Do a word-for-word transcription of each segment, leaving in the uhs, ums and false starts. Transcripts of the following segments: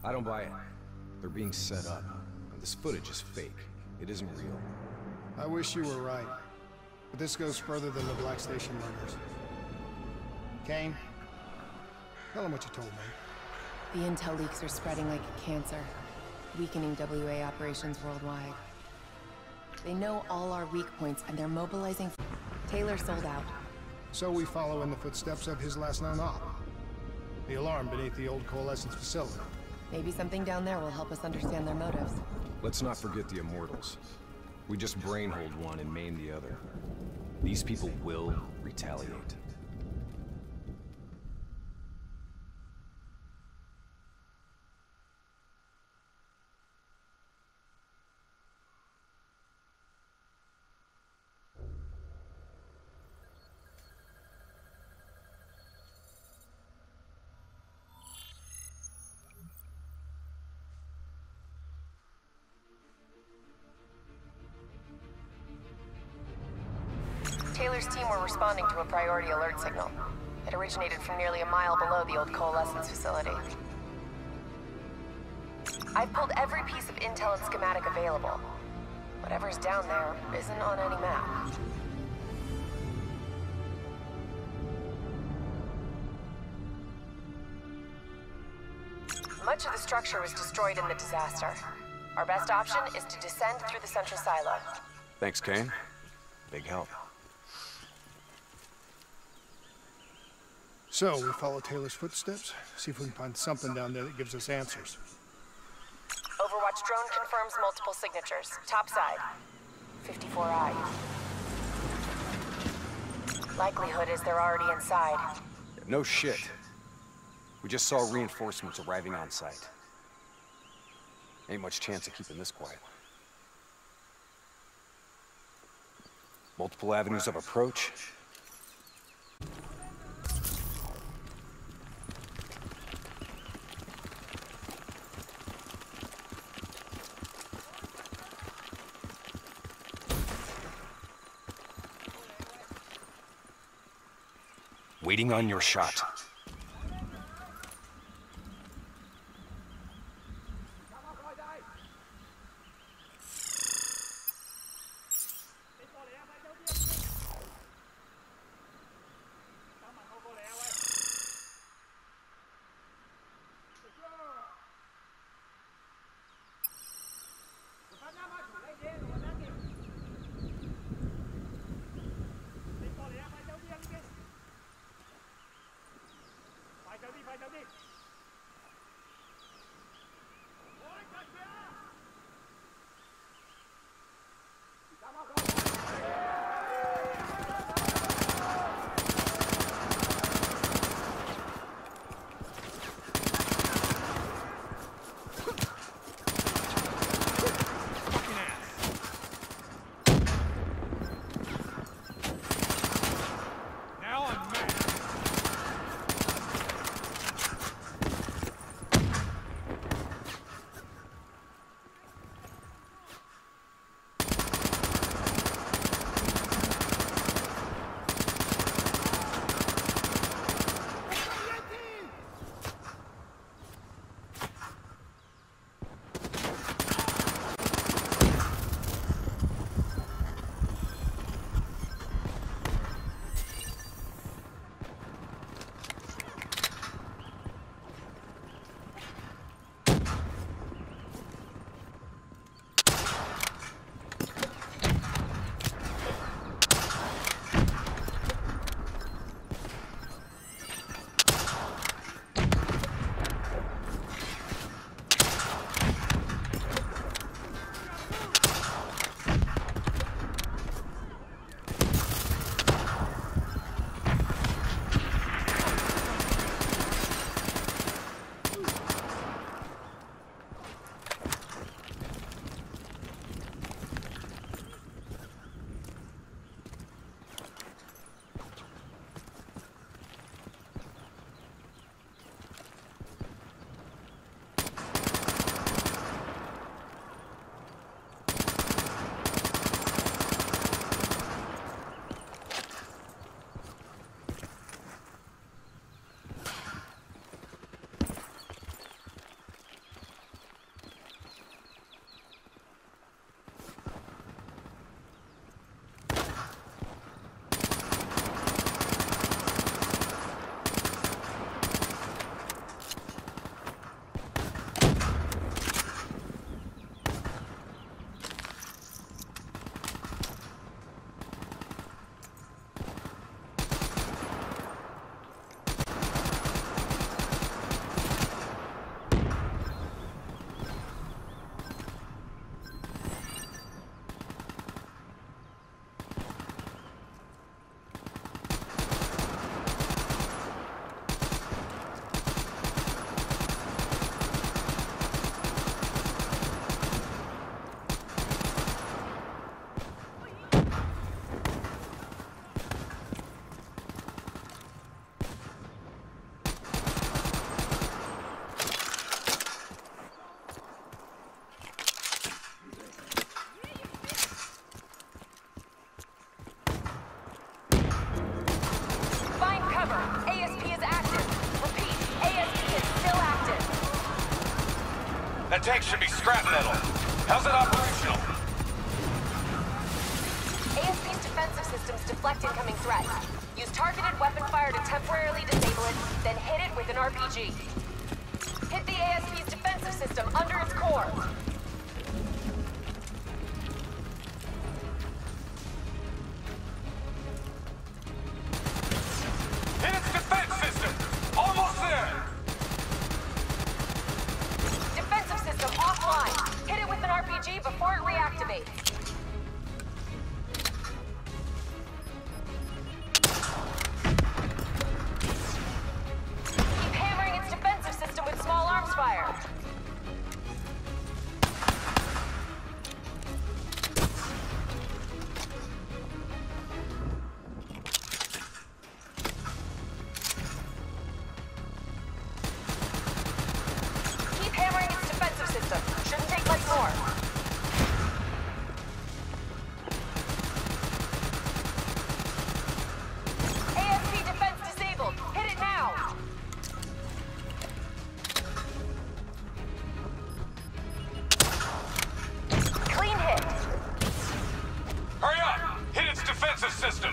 I don't buy it. They're being set up. And this footage is fake. It isn't real. I wish you were right. But this goes further than the Black Station murders. Kane, tell him what you told me. The intel leaks are spreading like a cancer, weakening W A operations worldwide. They know all our weak points, and they're mobilizing. Taylor sold out. So we follow in the footsteps of his last known op. The alarm beneath the old Coalescence facility. Maybe something down there will help us understand their motives. Let's not forget the Immortals. We just brainhold one and maim the other. These people will retaliate. Taylor's team were responding to a priority alert signal. It originated from nearly a mile below the old Coalescence facility. I've pulled every piece of intel and schematic available. Whatever's down there isn't on any map. Much of the structure was destroyed in the disaster. Our best option is to descend through the central silo. Thanks, Kane. Big help. So, we follow Taylor's footsteps, see if we can find something down there that gives us answers. Overwatch drone confirms multiple signatures. Top side. fifty-four I. Likelihood is they're already inside. No shit. We just saw reinforcements arriving on site. Ain't much chance of keeping this quiet. Multiple avenues of approach. Waiting on your shot. That tank should be scrap metal. How's it operational? A S P's defensive systems deflect incoming threats. Use targeted weapon fire to temporarily disable it, then hit it with an R P G. Hit the A S P's defensive system under its core. Hit its defense system! Almost there! Defensive system offline. Hit it with an R P G before it reactivates. Keep hammering its defensive system with small arms fire. Keep hammering its defensive system. Shouldn't take much more. A S P defense disabled. Hit it now. Clean hit. Hurry up! Hit its defensive system!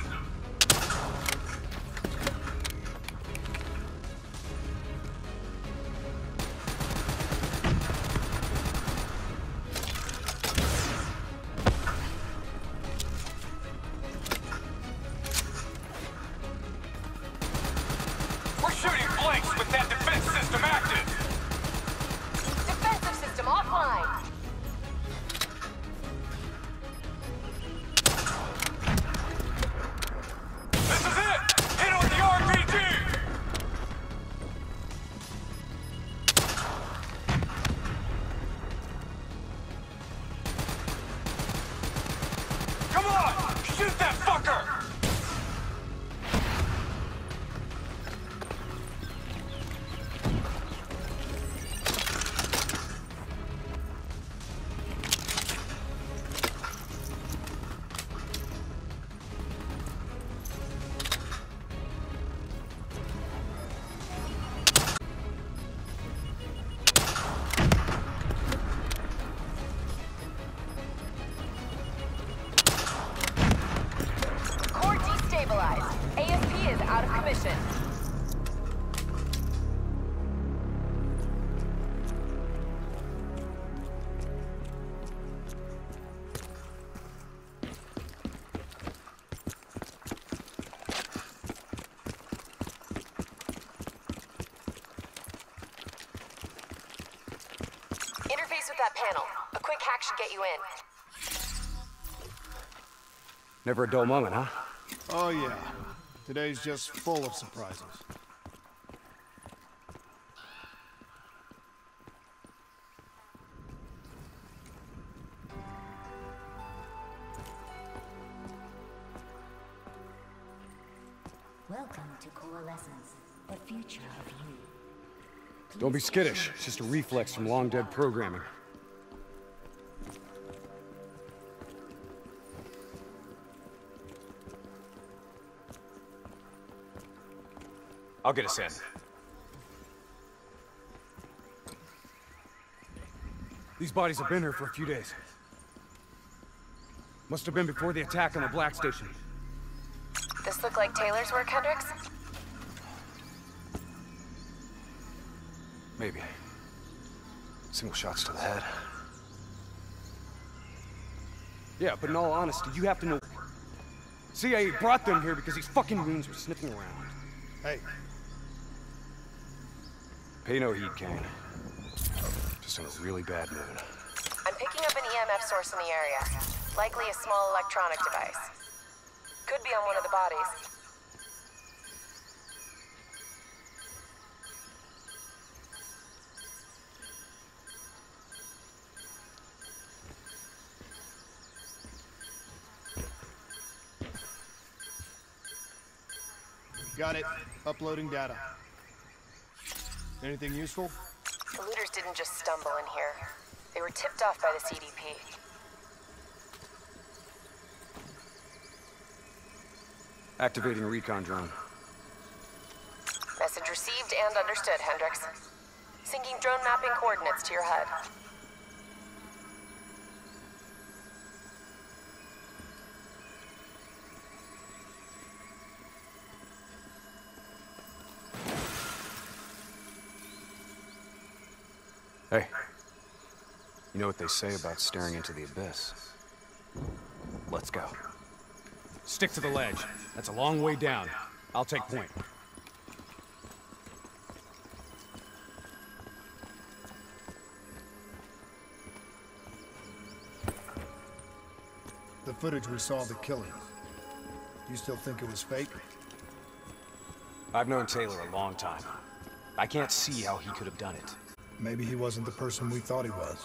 We're shooting blanks with that defense system active! Defensive system offline. This is it! Hit it with the R P G! Come on! Shoot that fucker! Core destabilized. A S P is out of commission. Interface with that panel. A quick hack should get you in. Never a dull moment, huh? Oh yeah. Today's just full of surprises. Welcome to Coalescence, the future of you. Don't be skittish. It's just a reflex from long-dead programming. I'll get us in. These bodies have been here for a few days. Must have been before the attack on the Black Station. This look like Taylor's work, Hendricks? Maybe. Single shots to the head. Yeah, but in all honesty, you have to know... C I A brought them here because these fucking goons were sniffing around. Hey, Pay no heed, Kane. Just in a really bad mood. I'm picking up an E M F source in the area. Likely a small electronic device. Could be on one of the bodies. got it. Uploading data. Anything useful? The looters didn't just stumble in here. They were tipped off by the C D P. Activating recon drone. Message received and understood, Hendricks. Syncing drone mapping coordinates to your H U D. You know what they say about staring into the abyss. Let's go. Stick to the ledge. That's a long way down. I'll take point. The footage we saw of the killing. You still think it was fake? I've known Taylor a long time. I can't see how he could have done it. Maybe he wasn't the person we thought he was.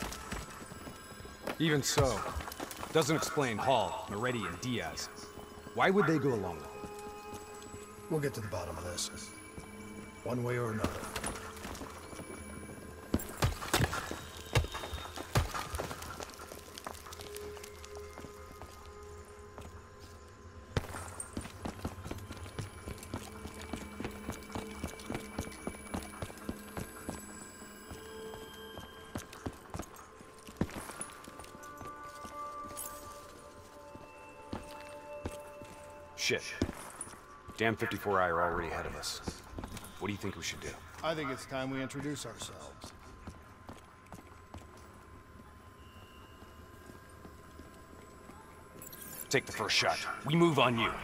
Even so, doesn't explain Hall, Moretti, and Diaz. Why would they go along with him? We'll get to the bottom of this. One way or another. Shit. Damn fifty-four I are already ahead of us. What do you think we should do? I think it's time we introduce ourselves. Take the first shot. We move on you.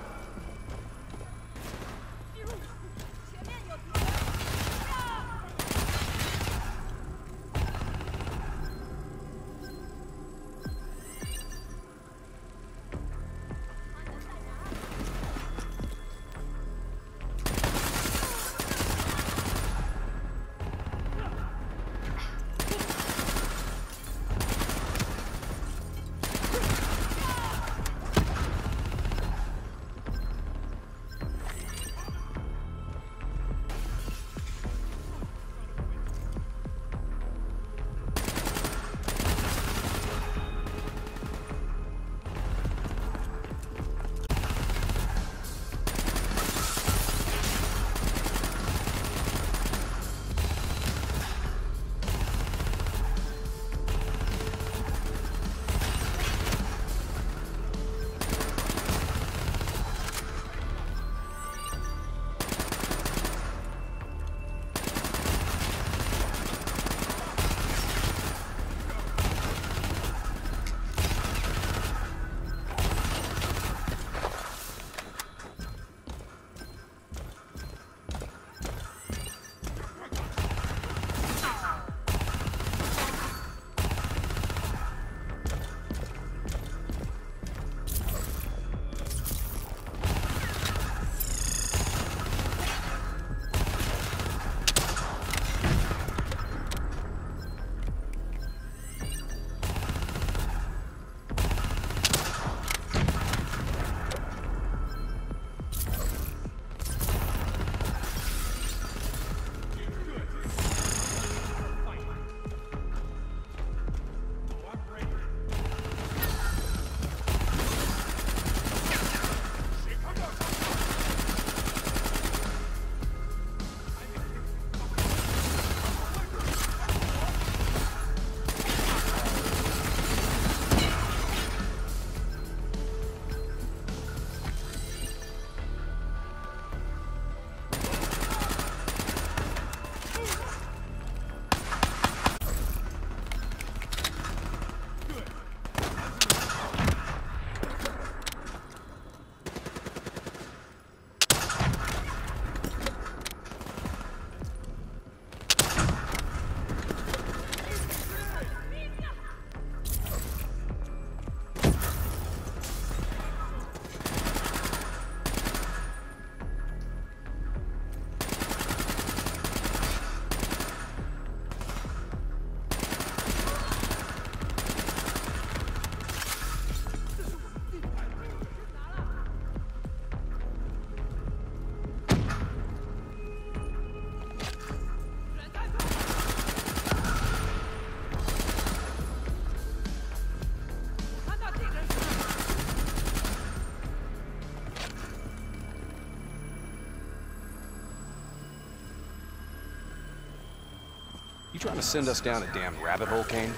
You trying to send us down a damn rabbit hole, Kane?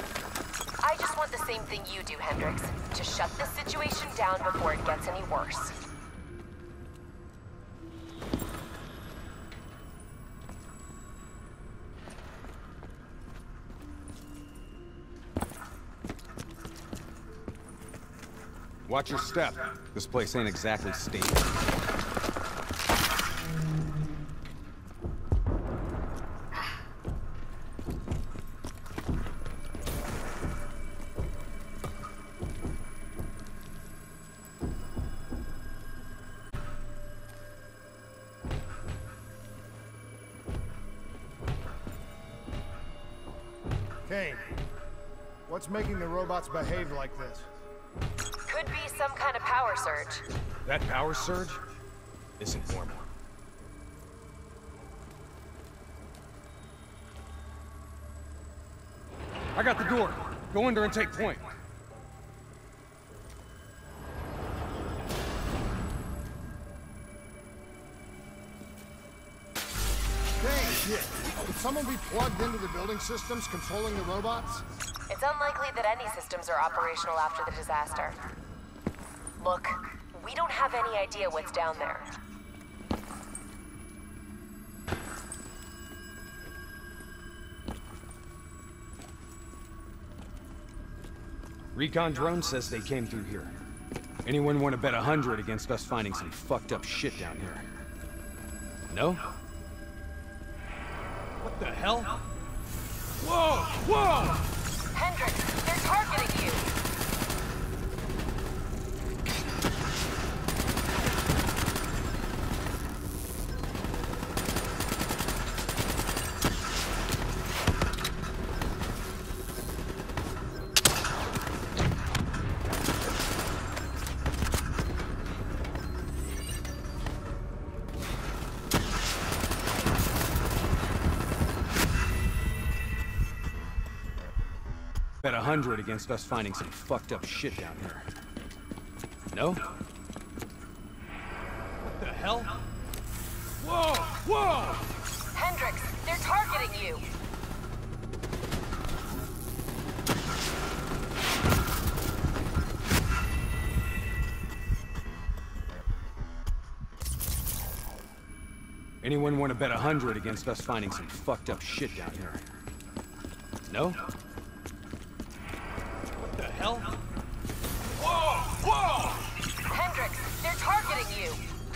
I just want the same thing you do, Hendricks. To shut this situation down before it gets any worse. Watch your step. This place ain't exactly stable. Kane, what's making the robots behave like this? Could be some kind of power surge. That power surge isn't normal. I got the door. Go in there and take point. Kane, shit. Could someone be plugged into the building systems controlling the robots? It's unlikely that any systems are operational after the disaster. Look, we don't have any idea what's down there. Recon drone says they came through here. Anyone want to bet a hundred against us finding some fucked up shit down here? No? What the hell? Whoa! Whoa! Hendricks, they're targeting you! Bet a hundred against us finding some fucked up shit down here. No? What the hell? Whoa! Whoa! Hendricks, they're targeting you! Anyone want to bet a hundred against us finding some fucked up shit down here? No? What the hell? Whoa! Whoa! Hendricks, they're targeting you!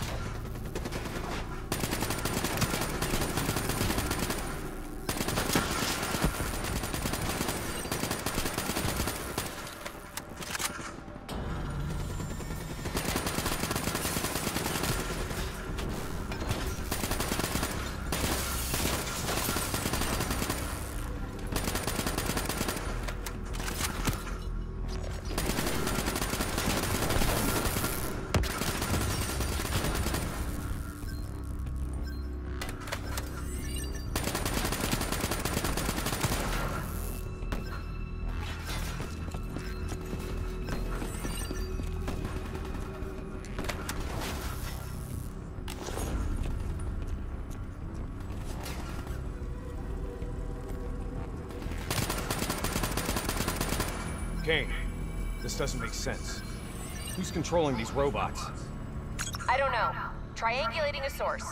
Kane, this doesn't make sense. Who's controlling these robots? I don't know. Triangulating a source.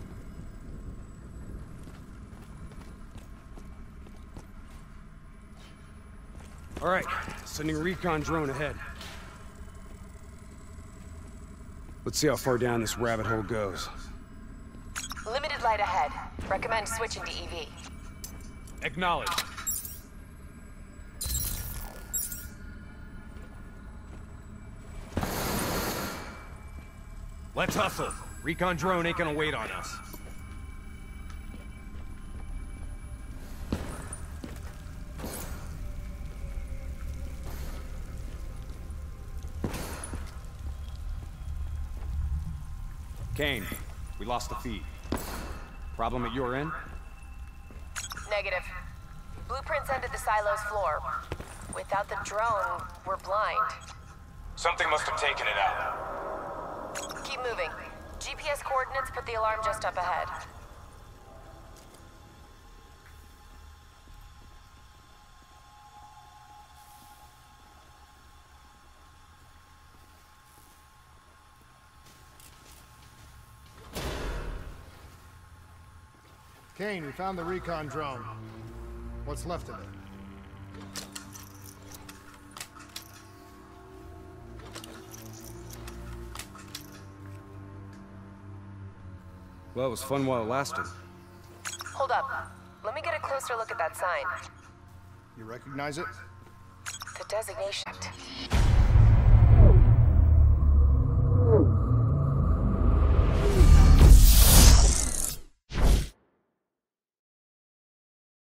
All right, sending a recon drone ahead. Let's see how far down this rabbit hole goes. Limited light ahead. Recommend switching to E V. Acknowledge. Let's hustle. Recon drone ain't gonna wait on us. Kane, we lost the feed. Problem at your end? Negative. Blueprints ended the silo's floor. Without the drone, we're blind. Something must have taken it out. Keep moving. G P S coordinates put the alarm just up ahead. Kane, we found the recon drone. What's left of it? Well, it was fun while it lasted. Hold up. Let me get a closer look at that sign. You recognize it? The designation.